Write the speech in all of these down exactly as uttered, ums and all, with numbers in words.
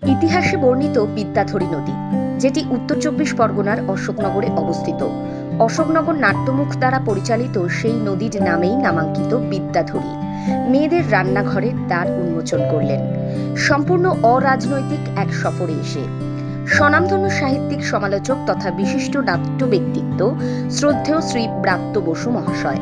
ইতিহাসে বর্ণিত বিদ্যাধরী নদী, যেটি উত্তর চব্বিশ পরগনার অশোকনগরে অবস্থিত। অশোকনগর নাট্যমুখ দ্বারা পরিচালিত সেই নদীর নামেই নামাঙ্কিত বিদ্যাধরী মেয়েদের রান্নাঘরের দ্বার উন্মোচন করলেন সম্পূর্ণ অরাজনৈতিক এক সফরে এসে। স্বনামধন্য সাহিত্যিক, সমালোচক তথা বিশিষ্ট নাট্য ব্যক্তিত্ব শ্রদ্ধেয় শ্রী ব্রাত্য বসু মহাশয়।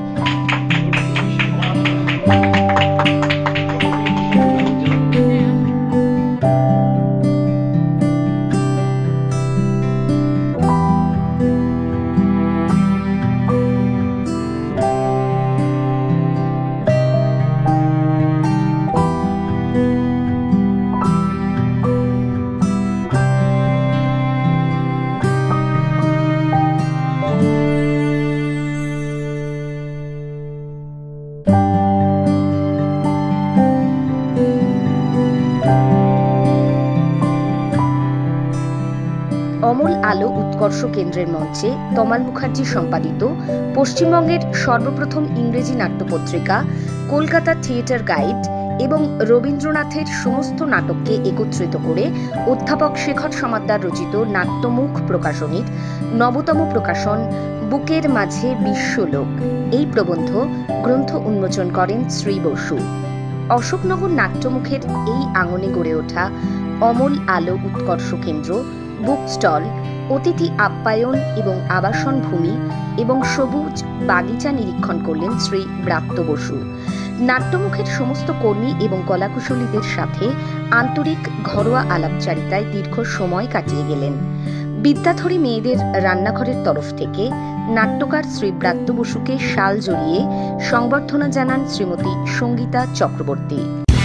অমল আলো উৎকর্ষ কেন্দ্রের মঞ্চে তমাল মুখার্জি সম্পাদিত পশ্চিমবঙ্গের সর্বপ্রথম ইংরেজি নাট্যপত্রিকা কলকাতা থিয়েটার গাইড এবং রবীন্দ্রনাথের সমস্ত নাটককে একত্রিত করে অধ্যাপক শেখর সমাদ্দার রচিত নাট্যমুখ প্রকাশনীর নবতম প্রকাশন বুকের মাঝে বিশ্বলোক এই প্রবন্ধ গ্রন্থ উন্মোচন করেন শ্রী বসু। অশোকনগর নাট্যমুখের এই আঙনে গড়ে ওঠা অমল আলো উৎকর্ষ কেন্দ্র, বুক স্টল, অতিথি আপ্যায়ন এবং আবাসন ভূমি এবং সবুজ বাগিচা নিরীক্ষণ করলেন শ্রী ব্রাত্য বসু। নাট্যমুখের সমস্ত কর্মী এবং কলাকুশলীদের সাথে আন্তরিক ঘরোয়া আলাপচারিতায় দীর্ঘ সময় কাটিয়ে গেলেন। বিদ্যাধরী মেয়েদের রান্নাঘরের তরফ থেকে নাট্যকার শ্রী ব্রাত্য বসুকে শাল জড়িয়ে সংবর্ধনা জানান শ্রীমতী সঙ্গীতা চক্রবর্তী।